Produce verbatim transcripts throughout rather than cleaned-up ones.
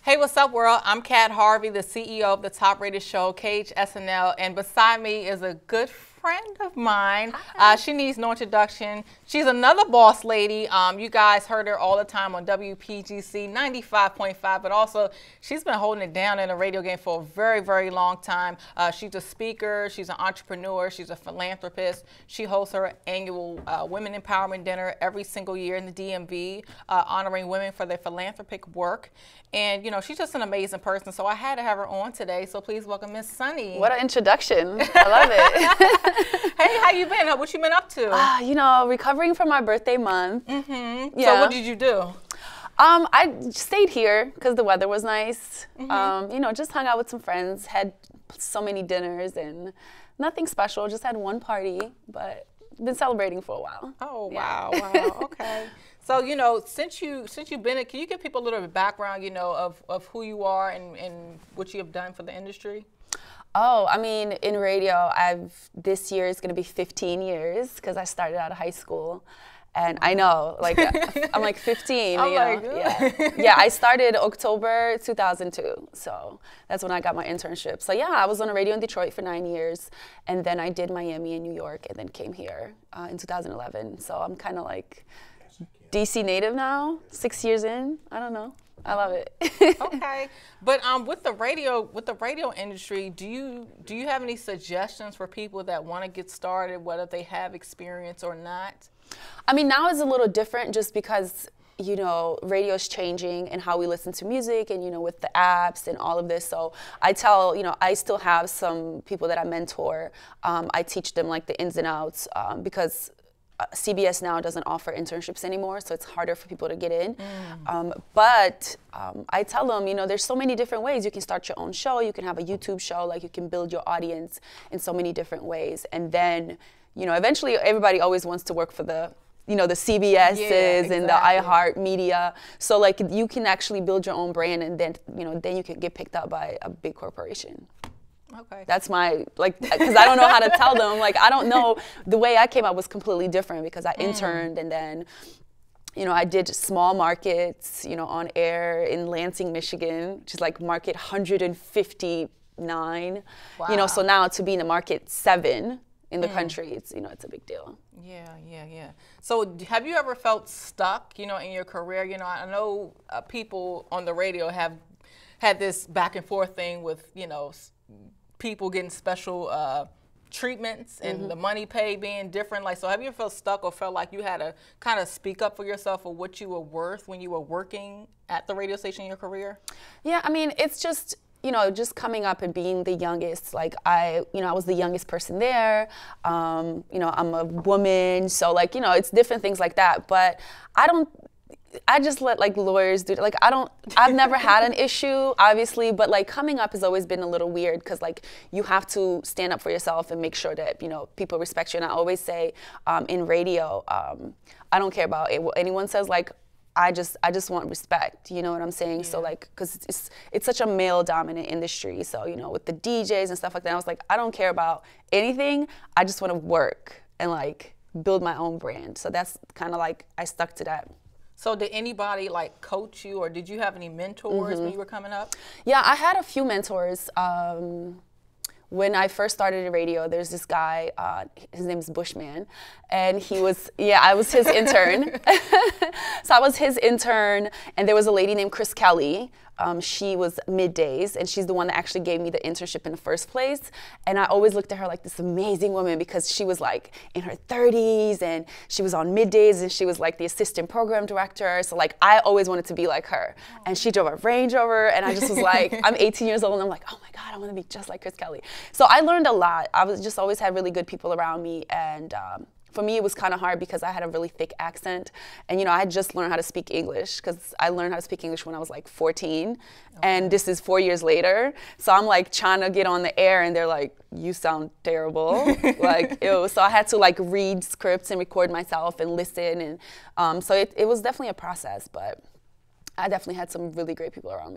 Hey, what's up, world? I'm Kat Harvey, the C E O of the top rated show, K H S N L, and beside me is a good friend of mine. Uh, she needs no introduction. She's another boss lady. Um, you guys heard her all the time on W P G C ninety-five point five, but also she's been holding it down in the radio game for a very, very long time. Uh, she's a speaker, she's an entrepreneur, she's a philanthropist. She hosts her annual uh, Women Empowerment Dinner every single year in the D M V, uh, honoring women for their philanthropic work. And, you know, she's just an amazing person, so I had to have her on today. So please welcome Miss Sunny. What an introduction. I love it. Hey, how you been? What you been up to? Uh, you know, recovering from my birthday month. Mm-hmm. Yeah. So what did you do? Um, I stayed here because the weather was nice. Mm-hmm. Um, you know, just hung out with some friends, had so many dinners and nothing special, just had one party, but been celebrating for a while. Oh, Yeah. wow, wow, okay. So, you know, since, you, since you've been, can you give people a little bit of background, you know, of, of who you are and, and what you have done for the industry? Oh, I mean, in radio, I've, this year is going to be fifteen years because I started out of high school. And I know, like, I'm like fifteen, I'm you know? like, yeah. Yeah, I started October two thousand two, so that's when I got my internship. So yeah, I was on a radio in Detroit for nine years, and then I did Miami and New York, and then came here uh, in two thousand eleven. So I'm kind of like D C native now, six years in, I don't know. I love it. Okay, but um, with the radio, with the radio industry, do you do you have any suggestions for people that want to get started, whether they have experience or not? I mean, now it's a little different just because, you know, radio's changing and how we listen to music and, you know, with the apps and all of this. So I tell, you know, I still have some people that I mentor. Um, I teach them like the ins and outs um, because Uh, C B S now doesn't offer internships anymore, so it's harder for people to get in. Mm. Um, but um, I tell them, you know, there's so many different ways. You can start your own show, you can have a YouTube show, like you can build your audience in so many different ways. And then, you know, eventually everybody always wants to work for the, you know, the C B S's yeah, exactly. and the iHeart Media. So like you can actually build your own brand and then, you know, then you can get picked up by a big corporation. Okay. That's my, like, because I don't know how to tell them. Like, I don't know. The way I came up was completely different because I interned mm. and then, you know, I did small markets, you know, on air in Lansing, Michigan, which is like market one hundred fifty-nine. Wow. You know, so now to be in the market seven in the mm. country, it's, you know, it's a big deal. Yeah, yeah, yeah. So have you ever felt stuck, you know, in your career? You know, I know uh, people on the radio have had this back and forth thing with, you know, people getting special uh, treatments and mm-hmm. the money paid being different. Like, so have you ever felt stuck or felt like you had to kind of speak up for yourself for what you were worth when you were working at the radio station in your career? Yeah, I mean, it's just, you know, just coming up and being the youngest. Like I, you know, I was the youngest person there. Um, you know, I'm a woman, so like, you know, it's different things like that. But I don't. I just let like lawyers do it. Like I don't, I've never had an issue, obviously, but like coming up has always been a little weird because like you have to stand up for yourself and make sure that, you know, people respect you. And I always say um, in radio, um, I don't care about it, what anyone says. Like I just, I just want respect. You know what I'm saying? Yeah. So like, because it's it's such a male dominant industry. So you know, with the D Js and stuff like that, I was like, I don't care about anything. I just want to work and like build my own brand. So that's kind of like I stuck to that. So did anybody like coach you or did you have any mentors mm-hmm. when you were coming up? Yeah, I had a few mentors. Um, when I first started in radio, there's this guy, uh, his name is Bushman, and he was, yeah, I was his intern. So I was his intern, and there was a lady named Chris Kelly. Um, she was middays, and she's the one that actually gave me the internship in the first place. And I always looked at her like this amazing woman because she was like in her thirties, and she was on middays, and she was like the assistant program director. So like I always wanted to be like her. And she drove a Range Rover, and I just was like, I'm eighteen years old, and I'm like, oh my God, I want to be just like Chris Kelly. So I learned a lot. I was just always had really good people around me, and um, for me, it was kind of hard because I had a really thick accent. And, you know, I had just learned how to speak English because I learned how to speak English when I was like fourteen. Okay. And this is four years later. So I'm like trying to get on the air and they're like, you sound terrible. Like, ew. So I had to like read scripts and record myself and listen. And um, so it, it was definitely a process, but I definitely had some really great people around me.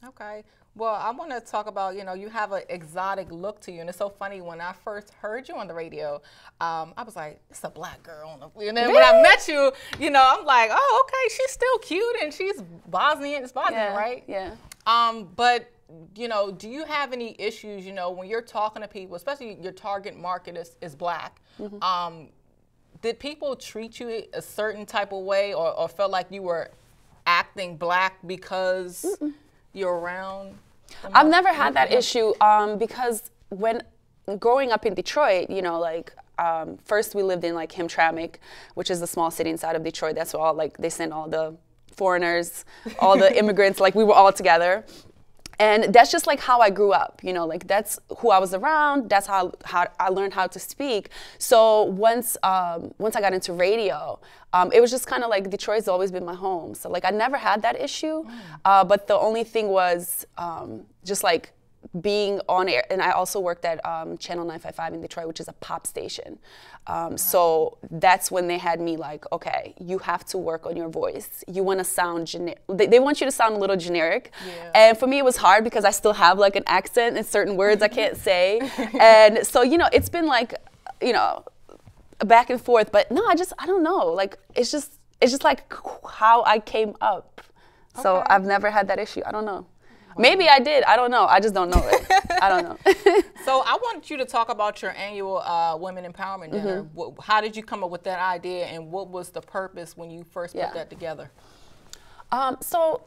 Okay. Well, I want to talk about, you know, you have an exotic look to you. And it's so funny, when I first heard you on the radio, um, I was like, it's a black girl. On the, and then when I met you, you know, I'm like, oh, okay, she's still cute and she's Bosnian. It's Bosnian, Yeah, right? yeah. Um, but, you know, do you have any issues, you know, when you're talking to people, especially your target market is, is black, mm-hmm. um, did people treat you a certain type of way, or, or felt like you were acting black because Mm-mm. you're around? I've never had that issue um, because when growing up in Detroit, you know, like um, first we lived in like Hamtramck, which is a small city inside of Detroit. That's where all like they send all the foreigners, all the immigrants, like we were all together. And that's just like how I grew up, you know, like that's who I was around. That's how, how I learned how to speak. So once um, once I got into radio, um, it was just kind of like Detroit's always been my home. So like I never had that issue. Mm. Uh, but the only thing was um, just like being on air. And I also worked at um, Channel nine five five in Detroit, which is a pop station. Um, wow. So that's when they had me like, okay, you have to work on your voice. You want to sound generic. They, they want you to sound a little generic. Yeah. And for me, it was hard because I still have like an accent and certain words I can't say. And so, you know, it's been like, you know, back and forth. But no, I just, I don't know. Like, it's just, it's just like how I came up. So okay. I've never had that issue. I don't know. Maybe I did. I don't know. I just don't know it. I don't know. So I want you to talk about your annual uh, Women Empowerment Dinner. Mm-hmm. What, how did you come up with that idea, and what was the purpose when you first put yeah. that together? Um, so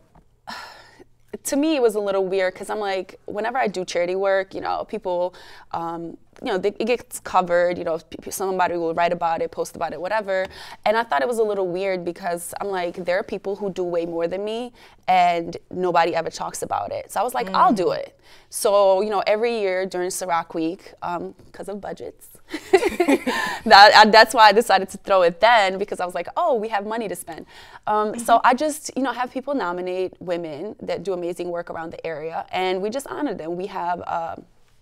to me, it was a little weird because I'm like, whenever I do charity work, you know, people, um, you know, they, it gets covered, you know, somebody will write about it, post about it, whatever. And I thought it was a little weird because I'm like, there are people who do way more than me and nobody ever talks about it. So I was like, mm. I'll do it. So, you know, every year during Ciroc Week, um, because of budgets, that, that's why I decided to throw it then, because I was like, oh, we have money to spend. Um, mm-hmm. So I just, you know, have people nominate women that do amazing work around the area, and we just honor them. We have uh,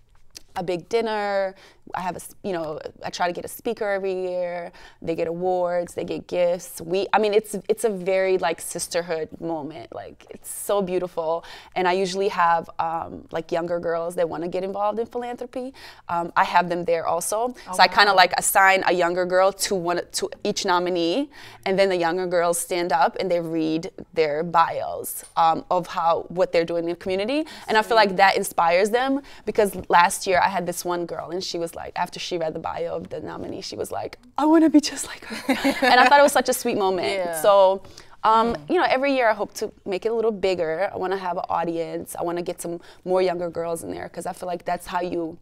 a big dinner. I have a, you know, I try to get a speaker every year. They get awards, they get gifts. We, I mean, it's it's a very like sisterhood moment. Like it's so beautiful. And I usually have um, like younger girls that want to get involved in philanthropy. Um, I have them there also. Oh, so I kind of like assign a younger girl to one to each nominee, and then the younger girls stand up and they read their bios um, of how what they're doing in the community. And I feel like that inspires them, because last year I had this one girl and she was like, after she read the bio of the nominee, she was like, I want to be just like her. And I thought it was such a sweet moment. Yeah. So, um, mm. you know, every year I hope to make it a little bigger. I want to have an audience. I want to get some more younger girls in there, because I feel like that's how you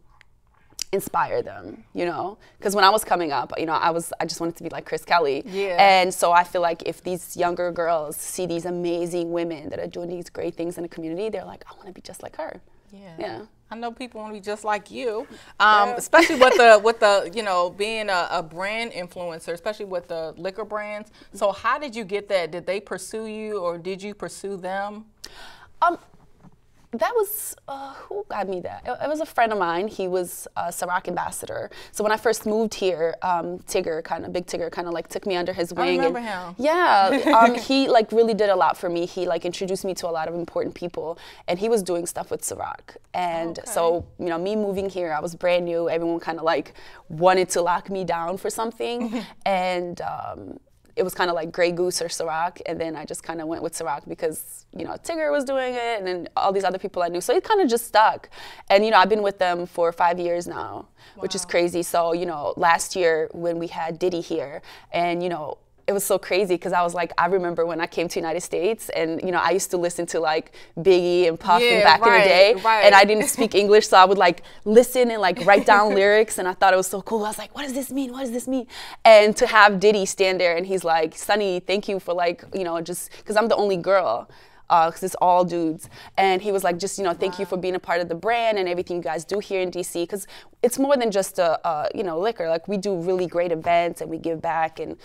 inspire them, you know? Because when I was coming up, you know, I was, I just wanted to be like Chris Kelly. Yeah. And so I feel like if these younger girls see these amazing women that are doing these great things in the community, they're like, I want to be just like her. Yeah. Yeah. I know people want to be just like you, um, yeah. especially with the with the you know being a, a brand influencer, especially with the liquor brands. So how did you get that? Did they pursue you, or did you pursue them? Um, that was, uh, who got me that? It, it was a friend of mine. He was a Ciroc ambassador. So when I first moved here, um, Tigger, kind of, Big Tigger, kind of like took me under his wing. I remember and, him. Yeah, um, he like really did a lot for me. He like introduced me to a lot of important people, and he was doing stuff with Ciroc. And okay. so, you know, me moving here, I was brand new. Everyone kind of like wanted to lock me down for something. and um, it was kind of like Grey Goose or Ciroc, and then I just kind of went with Ciroc because, you know, Tigger was doing it, and then all these other people I knew. So it kind of just stuck. And, you know, I've been with them for five years now, wow. which is crazy. So, you know, last year when we had Diddy here, and, you know, it was so crazy because I was like, I remember when I came to the United States, and, you know, I used to listen to like Biggie and Puff yeah, back right, in the day, right. and I didn't speak English, so I would like listen and like write down lyrics, and I thought it was so cool. I was like, what does this mean? What does this mean? And to have Diddy stand there and he's like, Sonny, thank you for like, you know, just because I'm the only girl. Because uh, it's all dudes. And he was like, just, you know, thank wow. you for being a part of the brand and everything you guys do here in D C. Because it's more than just a, a, you know, liquor. Like, we do really great events and we give back. And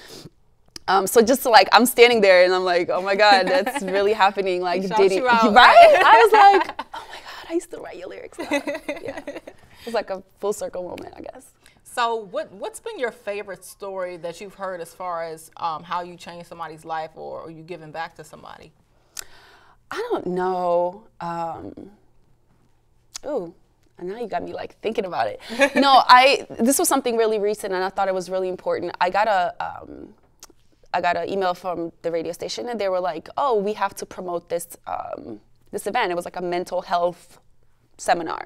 um, so just to, like, I'm standing there and I'm like, oh my God, that's really happening. Like, Diddy. You out, right? right? I was like, oh my God, I used to write your lyrics down. Yeah. It was like a full circle moment, I guess. So what, what's been your favorite story that you've heard as far as um, how you changed somebody's life, or, or you giving back to somebody? I don't know. Um, ooh, and now you got me like thinking about it. No, I, this was something really recent and I thought it was really important. I got a, um, I got an email from the radio station and they were like, oh, we have to promote this, um, this event. It was like a mental health seminar.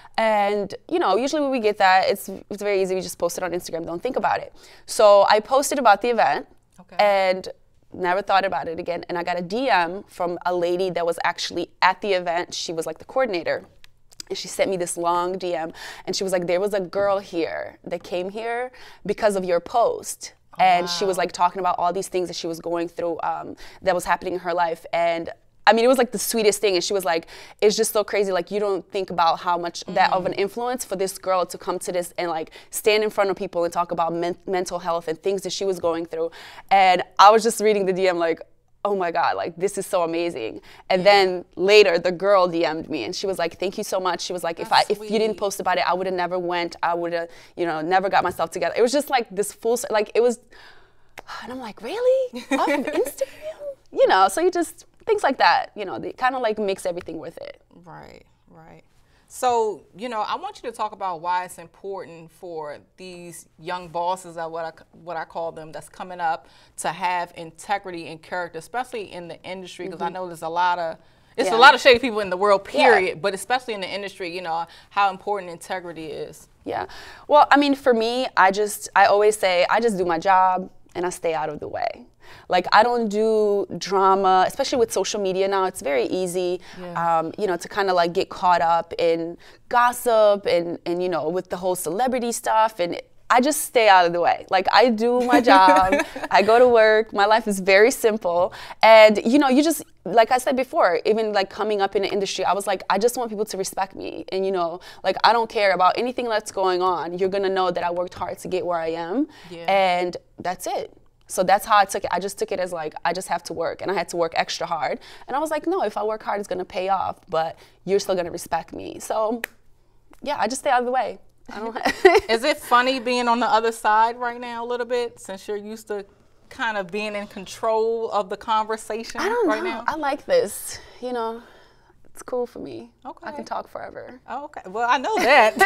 And, you know, usually when we get that, it's, it's very easy. We just post it on Instagram, don't think about it. So I posted about the event okay. and never thought about it again. And I got a D M from a lady that was actually at the event. She was like the coordinator. And she sent me this long D M. And she was like, there was a girl here that came here because of your post. Oh, and wow. she was like talking about all these things that she was going through um, that was happening in her life. And I mean, it was like the sweetest thing. And she was like, it's just so crazy. Like, you don't think about how much mm. that of an influence for this girl to come to this and like stand in front of people and talk about men mental health and things that she was going through. And I was just reading the D M like, oh my God, like this is so amazing. And yeah. then later the girl D M'd me and she was like, thank you so much. She was like, if I, if you didn't post about it, I would have never went. I would have, you know, never got myself together. It was just like this full, like it was, and I'm like, really? Off of Instagram? You know, so you just, things like that, you know, they kind of like mix everything with it. Right, right. So, you know, I want you to talk about why it's important for these young bosses, or what I, what I call them, that's coming up, to have integrity and character, especially in the industry, because mm-hmm. I know there's a lot of, it's yeah. a lot of shady people in the world, period, yeah. but especially in the industry, you know, how important integrity is. Yeah. Well, I mean, for me, I just, I always say, I just do my job and I stay out of the way. Like, I don't do drama, especially with social media now. It's very easy, yeah. um, you know, to kind of like get caught up in gossip and, and, you know, with the whole celebrity stuff. And I just stay out of the way. Like, I do my job. I go to work. My life is very simple. And, you know, you just, like I said before, even like coming up in the industry, I was like, I just want people to respect me. And, you know, like, I don't care about anything that's going on. You're going to know that I worked hard to get where I am. Yeah. And that's it. So that's how I took it. I just took it as like, I just have to work, and I had to work extra hard. And I was like, no, if I work hard, it's gonna pay off, but you're still gonna respect me. So yeah, I just stay out of the way. I don't Is it funny being on the other side right now a little bit, since you're used to kind of being in control of the conversation I don't right know. now? I like this, you know. It's cool for me. Okay. I can talk forever. Oh, okay. Well, I know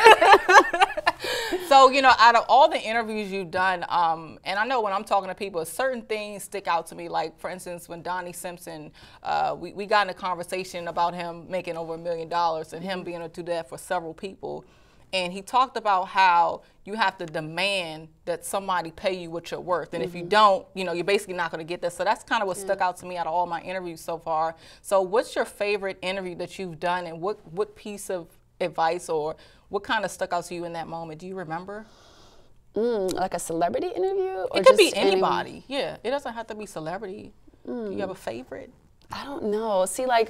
that. So, you know, out of all the interviews you've done, um, and I know when I'm talking to people, certain things stick out to me. Like, for instance, when Donnie Simpson, uh, we, we got in a conversation about him making over a million dollars and him being able to do that for several people. And he talked about how you have to demand that somebody pay you what you're worth. And mm-hmm. if you don't, you know, you're basically not going to get that. So that's kind of what yeah. stuck out to me out of all my interviews so far. So what's your favorite interview that you've done, and what, what piece of advice or what kind of stuck out to you in that moment? Do you remember? Mm, like a celebrity interview? Or it could just be anybody. Anyone? Yeah, it doesn't have to be celebrity. Mm. Do you have a favorite? I don't know. See, like,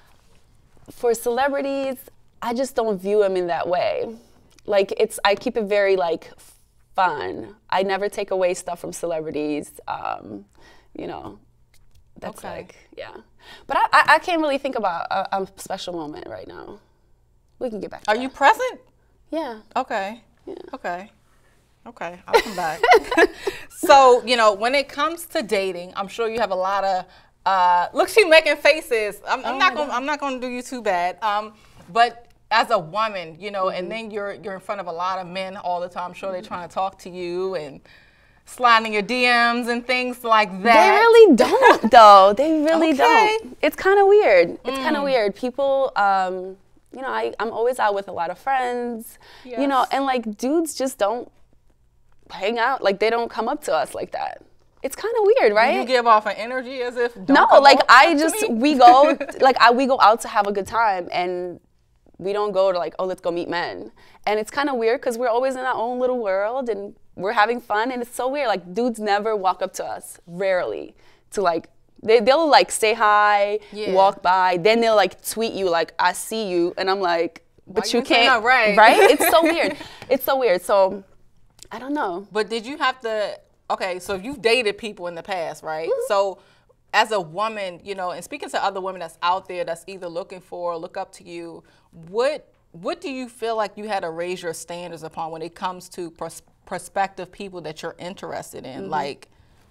for celebrities, I just don't view them in that way. Like, it's, I keep it very, like, fun. I never take away stuff from celebrities. Um, you know, that's okay. like, yeah. But I, I, I can't really think about a, a special moment right now. We can get back to Are that. you present? Yeah. Okay. Yeah. Okay. Okay, I'll come back. So, you know, when it comes to dating, I'm sure you have a lot of, uh, look, she's making faces. I'm, I'm oh not gonna, I'm not gonna do you too bad. Um, but as a woman, you know, mm-hmm. and then you're you're in front of a lot of men all the time. I'm sure mm-hmm. they're trying to talk to you and sliding your D Ms and things like that. They really don't, though. They really okay. don't. It's kind of weird. It's Mm. kind of weird. People, um, you know, I, I'm always out with a lot of friends, yes. you know, and like dudes just don't hang out. Like, they don't come up to us like that. It's kind of weird, right? Do you give off an energy as if don't no, come like up I to just me? we go like I we go out to have a good time, and we don't go to like, oh, let's go meet men. And it's kind of weird because we're always in our own little world and we're having fun, and it's so weird. Like, dudes never walk up to us, rarely, to like, they, they'll like say hi, yeah. walk by, then they'll like tweet you like, I see you, and I'm like, but Why you can't, right? right? It's so weird. It's so weird. So, I don't know. But did you have to, okay, so you've dated people in the past, right? Mm-hmm. So as a woman, you know, and speaking to other women that's out there that's either looking for or look up to you, what what do you feel like you had to raise your standards upon when it comes to pros prospective people that you're interested in? Mm-hmm. Like,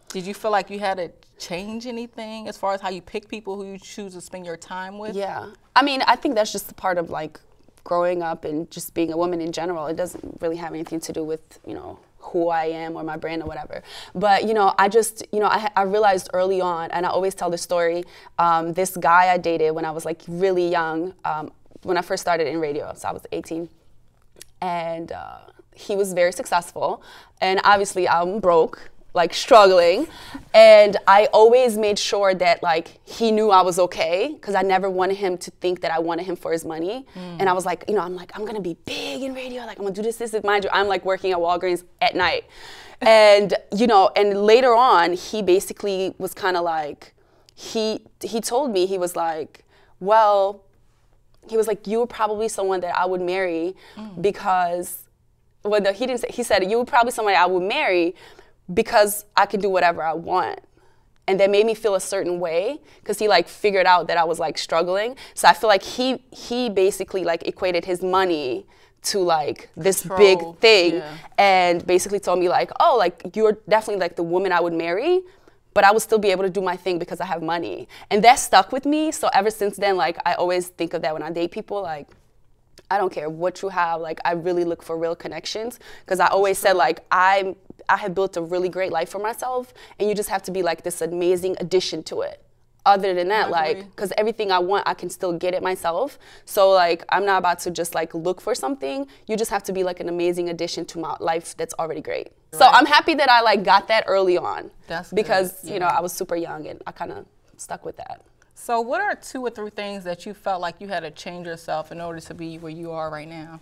Did you feel like you had to change anything as far as how you pick people who you choose to spend your time with? Yeah. I mean, I think that's just a part of like growing up and just being a woman in general. It doesn't really have anything to do with, you know, who I am or my brand or whatever. But, you know, I just, you know, I, I realized early on, and I always tell this story, um, this guy I dated when I was like really young, um, when I first started in radio, so I was eighteen, and uh, he was very successful, and obviously I'm broke, like struggling, and I always made sure that like he knew I was okay, because I never wanted him to think that I wanted him for his money. Mm. And I was like, you know, I'm like, I'm gonna be big in radio, like I'm gonna do this, this is mind you, I'm like working at Walgreens at night. And you know, and later on, he basically was kind of like, he he told me, he was like, well, he was like, you were probably someone that I would marry mm. because, well, no, he didn't say, he said, you were probably somebody I would marry because I can do whatever I want. And that made me feel a certain way, because he like figured out that I was like struggling. So I feel like he he basically like equated his money to like this Control. big thing, yeah. and basically told me like, oh, like you're definitely like the woman I would marry, but I would still be able to do my thing because I have money. And that stuck with me. So ever since then, like I always think of that when I date people, like I don't care what you have, like I really look for real connections, because I always said like I'm I have built a really great life for myself, and you just have to be like this amazing addition to it. Other than that, like, because everything I want, I can still get it myself. So like, I'm not about to just like look for something. You just have to be like an amazing addition to my life that's already great. Right. So I'm happy that I like got that early on. That's because good. you know, I was super young and I kind of stuck with that. So what are two or three things that you felt like you had to change yourself in order to be where you are right now?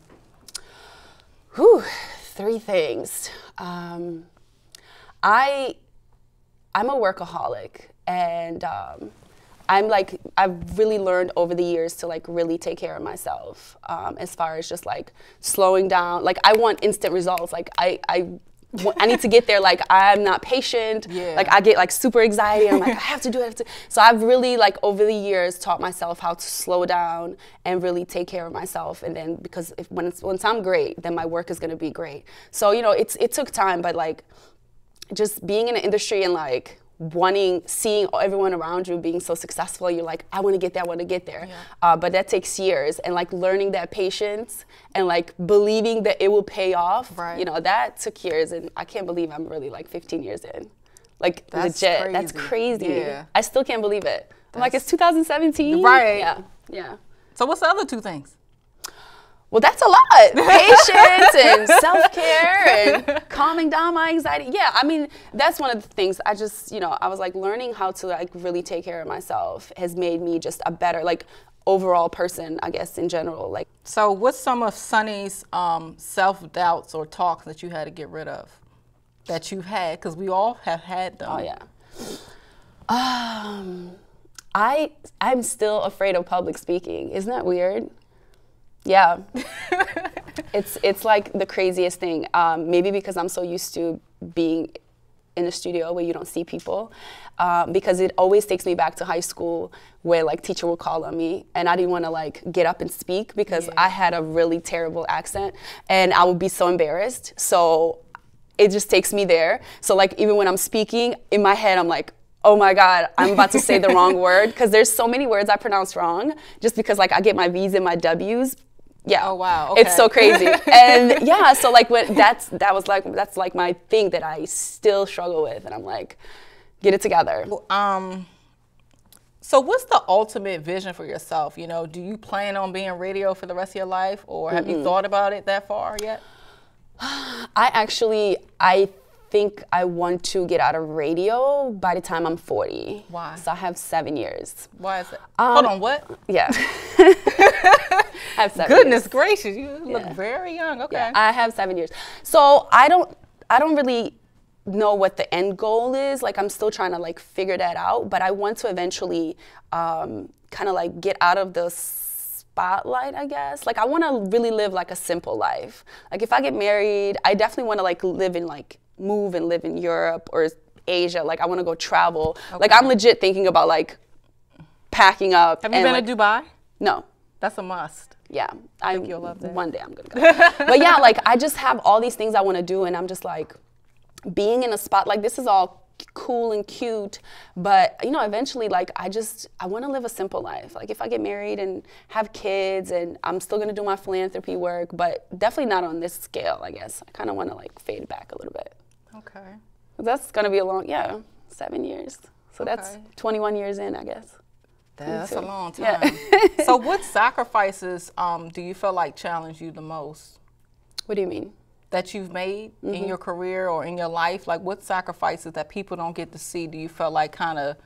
Whew, three things. Um, I, I'm a workaholic, and um, I'm like, I've really learned over the years to like really take care of myself, um, as far as just like slowing down. Like I want instant results. Like I, I, I need to get there. Like I'm not patient. Yeah. Like I get like super anxiety. I'm like, I have to do it. I have to. So I've really like over the years taught myself how to slow down and really take care of myself. And then because if, when it's, once I'm great, then my work is gonna be great. So you know, it's it took time, but like just being in the industry and like wanting, seeing everyone around you being so successful, you're like, I want to get there, I want to get there. Yeah. Uh, but that takes years, and like learning that patience and like believing that it will pay off. Right. You know, that took years, and I can't believe I'm really like fifteen years in. Like that's legit, crazy. That's crazy. Yeah. I still can't believe it. I'm like, it's two thousand seventeen. Right. Yeah. Yeah. So what's the other two things? Well, that's a lot. Patience and self-care and calming down my anxiety. Yeah, I mean, that's one of the things. I just, you know, I was like learning how to like really take care of myself has made me just a better like overall person, I guess, in general. Like, so what's some of Sunny's um, self-doubts or talks that you had to get rid of, that you've had? Because we all have had them. Oh, yeah. Um, I, I'm still afraid of public speaking. Isn't that weird? Yeah, it's it's like the craziest thing. Um, maybe because I'm so used to being in the studio where you don't see people, um, because it always takes me back to high school where like teacher would call on me and I didn't want to like get up and speak because yeah. I had a really terrible accent and I would be so embarrassed. So it just takes me there. So like even when I'm speaking in my head, I'm like, oh my God, I'm about to say the wrong word, because there's so many words I pronounce wrong just because like I get my V's and my W's. Yeah. Oh wow. Okay. It's so crazy. And yeah, so like when that's that was like that's like my thing that I still struggle with, and I'm like, get it together. Um so what's the ultimate vision for yourself? You know, do you plan on being radio for the rest of your life, or have mm-hmm. you thought about it that far yet? I actually I think I want to get out of radio by the time I'm forty. Why? So I have seven years. Why is it? Um, Hold on, what? Yeah. I have seven Goodness years. gracious, you look Yeah. very young. Okay. Yeah, I have seven years. So I don't, I don't really know what the end goal is. Like I'm still trying to like figure that out. But I want to eventually um, kind of like get out of the spotlight, I guess. Like I want to really live like a simple life. Like if I get married, I definitely want to like live in like move and live in Europe or Asia. Like I want to go travel. Okay. Like I'm legit thinking about like packing up. Have you been like, to Dubai? No. That's a must. Yeah, I think you'll love that. One day I'm gonna go. But yeah, like I just have all these things I want to do, and I'm just like being in a spot like this is all cool and cute, but you know, eventually, like, I just, I want to live a simple life. Like, if I get married and have kids, and I'm still going to do my philanthropy work, but definitely not on this scale, I guess. I kind of want to, like, fade back a little bit. Okay. That's going to be a long, yeah, seven years. So okay. that's twenty-one years in, I guess. That's a long time. Yeah. So what sacrifices um, do you feel like challenge you the most? What do you mean? That you've made Mm-hmm. in your career or in your life? Like, what sacrifices that people don't get to see do you feel like kind of...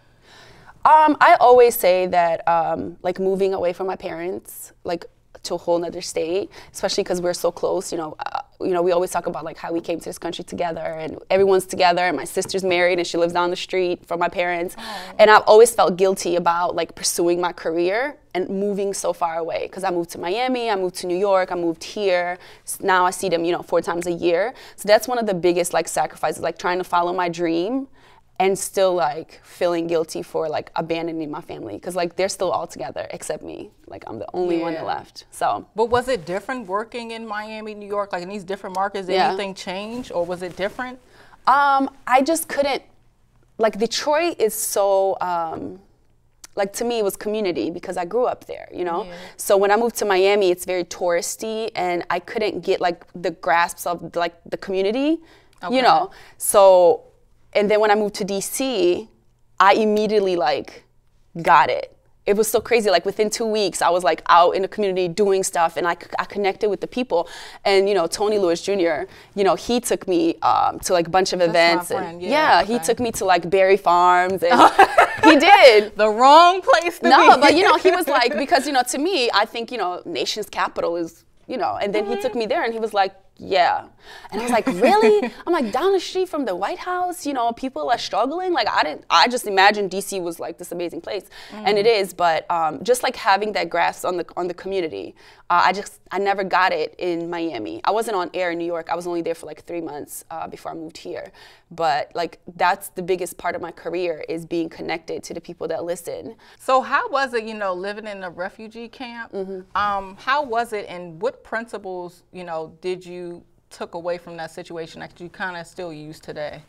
Um, I always say that, um, like, moving away from my parents, like, to a whole nother state, especially because we're so close, you know, uh, you know, we always talk about, like, how we came to this country together, and everyone's together, and my sister's married, and she lives down the street from my parents. Oh. And I've always felt guilty about, like, pursuing my career and moving so far away, because I moved to Miami, I moved to New York, I moved here. Now I see them, you know, four times a year. So that's one of the biggest, like, sacrifices, like, trying to follow my dream and still, like, feeling guilty for, like, abandoning my family, because, like, they're still all together except me. Like, I'm the only yeah. one that left. So. But was it different working in Miami, New York, like in these different markets? Did yeah. anything change, or was it different? Um, I just couldn't. Like, Detroit is so. Um, like, to me, it was community because I grew up there, you know? Yeah. So when I moved to Miami, it's very touristy, and I couldn't get, like, the grasps of, like, the community, okay. you know? So. And then when I moved to D C, I immediately, like, got it. It was so crazy. Like, within two weeks, I was, like, out in the community doing stuff, and I, I connected with the people. And, you know, Tony Lewis Junior, you know, he took me um, to, like, a bunch of That's events. My and friend. Yeah, yeah okay. he took me to, like, Berry Farms, and he did. The wrong place to no, be. No, but, you know, he was like, because, you know, to me, I think, you know, nation's capital is, you know, and then mm-hmm. he took me there, and he was like, yeah. And I was like, really? I'm like, down the street from the White House, you know, people are struggling. Like, I didn't, I just imagined D C was like this amazing place. Mm. And it is, but um, just like having that grasp on the on the community, uh, I just, I never got it in Miami. I wasn't on air in New York. I was only there for like three months uh, before I moved here. But like, that's the biggest part of my career, is being connected to the people that listen. So how was it, you know, living in a refugee camp? Mm-hmm. Um, how was it, and what principles, you know, did you took away from that situation that you kind of still use today?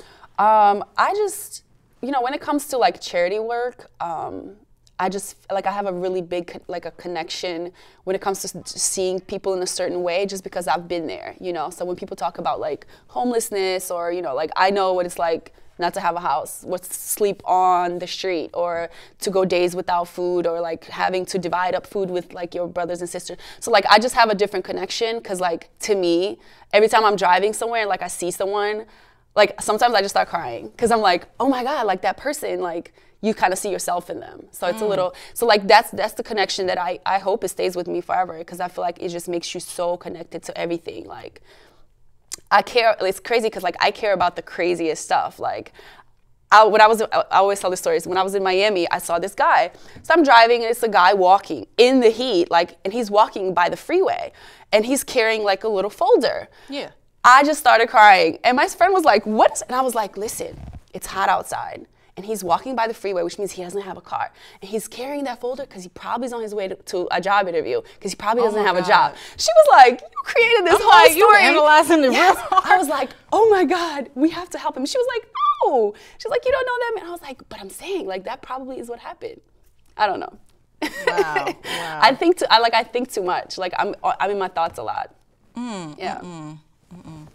Um, I just, you know, when it comes to like charity work, um, I just like I have a really big like a connection when it comes to seeing people in a certain way, just because I've been there, you know. So when people talk about like homelessness, or you know, like I know what it's like not to have a house, what to sleep on the street, or to go days without food, or like having to divide up food with like your brothers and sisters. So like I just have a different connection, because like to me, every time I'm driving somewhere and like I see someone, like sometimes I just start crying, because I'm like, oh my God, like that person, like you kind of see yourself in them. So it's mm. a little, so like that's that's the connection that I, I hope it stays with me forever, because I feel like it just makes you so connected to everything. Like I care, it's crazy because like I care about the craziest stuff. Like I, when I was, I always tell the stories, when I was in Miami, I saw this guy. So I'm driving and it's a guy walking in the heat, like, and he's walking by the freeway and he's carrying like a little folder. Yeah. I just started crying and my friend was like, what is, and I was like, listen, it's hot outside. And he's walking by the freeway, which means he doesn't have a car. And he's carrying that folder because he probably is on his way to, to a job interview, because he probably doesn't oh have God. a job. She was like, you created this I'm whole like, story. You were analyzing the yes. real I was like, oh my God, we have to help him. She was like, no. She's like, you don't know that man. I was like, but I'm saying, like, that probably is what happened. I don't know. Wow. Wow. I think too, I like I think too much. Like I'm I'm in my thoughts a lot. Mm, yeah. Mm-mm, mm-mm.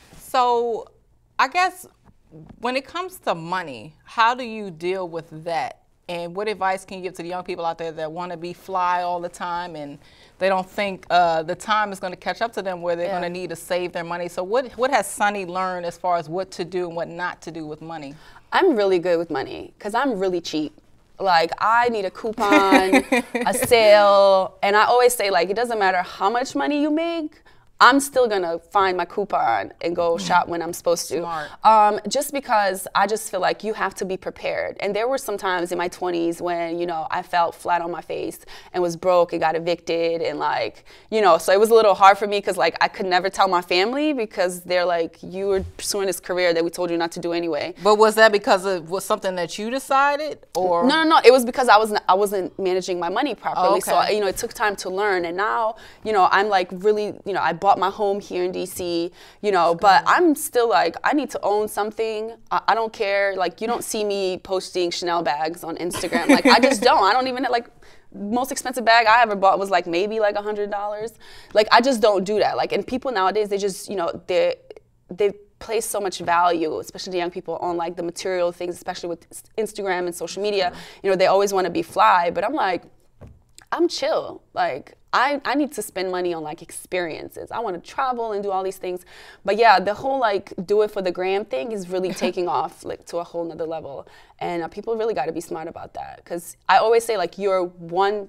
So I guess when it comes to money, how do you deal with that? And what advice can you give to the young people out there that want to be fly all the time and they don't think uh, the time is going to catch up to them where they're yeah. going to need to save their money? So what, what has Sunny learned as far as what to do and what not to do with money? I'm really good with money because I'm really cheap. Like, I need a coupon, a sale, and I always say, like, it doesn't matter how much money you make, I'm still gonna find my coupon and go shop when I'm supposed to. Smart. Um, just because I just feel like you have to be prepared. And there were some times in my twenties when, you know, I felt flat on my face and was broke and got evicted and like, you know, so it was a little hard for me because like I could never tell my family because they're like, you were pursuing this career that we told you not to do anyway. But was that because it was something that you decided or? No, no, no. It was because I wasn't, I wasn't managing my money properly. Oh, okay. So, you know, it took time to learn. And now, you know, I'm like really, you know, I bought bought my home here in D C, you know, but I'm still like, I need to own something. I, I don't care. Like, you don't see me posting Chanel bags on Instagram. Like, I just don't. I don't even, like, most expensive bag I ever bought was like maybe like a hundred dollars. Like, I just don't do that. Like, and people nowadays, they just, you know, they they place so much value, especially the young people, on like the material things, especially with Instagram and social media. You know, they always want to be fly, but I'm like, I'm chill. Like, I, I need to spend money on like experiences. I want to travel and do all these things. But yeah, the whole like do it for the gram thing is really taking off like to a whole nother level. And uh, people really got to be smart about that. Because I always say like you're one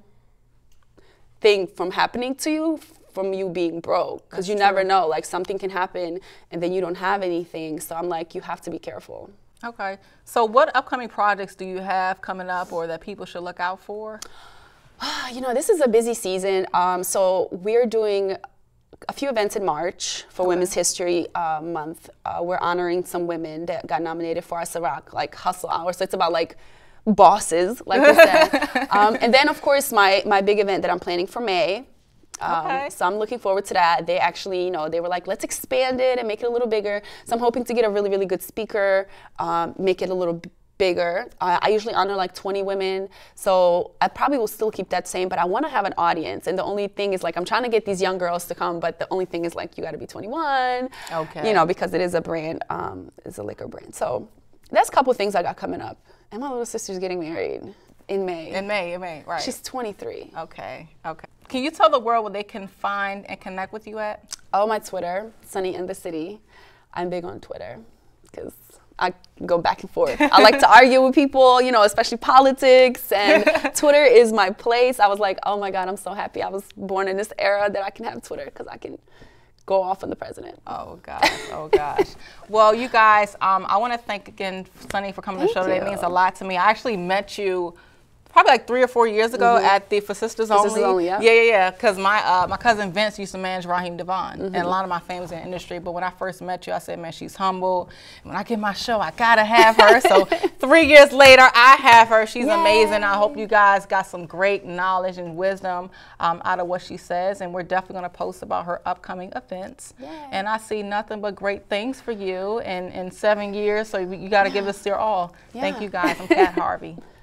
thing from happening to you from you being broke. Because you true. never know. Like something can happen and then you don't have anything. So I'm like, you have to be careful. Okay. So what upcoming projects do you have coming up or that people should look out for? You know, this is a busy season. Um, so we're doing a few events in March for okay. Women's History uh, Month. Uh, we're honoring some women that got nominated for our Ciroc, like Hustle Hour. So it's about like bosses, like we said. um, and then, of course, my, my big event that I'm planning for May. Um, okay. So I'm looking forward to that. They actually, you know, they were like, let's expand it and make it a little bigger. So I'm hoping to get a really, really good speaker, um, make it a little bigger. Uh, I usually honor like twenty women, so I probably will still keep that same, but I want to have an audience. And the only thing is like, I'm trying to get these young girls to come, but the only thing is like, you got to be twenty-one, okay. you know, because it is a brand, um, it's a liquor brand. So that's a couple of things I got coming up. And my little sister's getting married in May. In May, in May, right. She's twenty-three. Okay, okay. Can you tell the world where they can find and connect with you at? Oh, my Twitter, Sunny in the City. I'm big on Twitter because I go back and forth. I like to argue with people, you know, especially politics, and Twitter is my place. I was like, oh my God, I'm so happy I was born in this era that I can have Twitter because I can go off on the president. Oh gosh, oh gosh. Well, you guys, um, I want to thank again Sunny for coming Thank to the show today. you. It means a lot to me. I actually met you probably like three or four years ago mm-hmm. at the For Sisters Only. Sisters Only, yeah. Yeah, yeah, yeah. Because my uh, my cousin Vince used to manage Raheem Devon, Mm-hmm. and a lot of my famous in the industry. But when I first met you, I said, man, she's humble. And when I get my show, I gotta have her. So three years later, I have her. She's Yay. amazing. I hope you guys got some great knowledge and wisdom um, out of what she says. And we're definitely gonna post about her upcoming events. Yay. And I see nothing but great things for you in in seven years. So you, you got to yeah. give us your all. Yeah. Thank you guys. I'm Kat Harvey.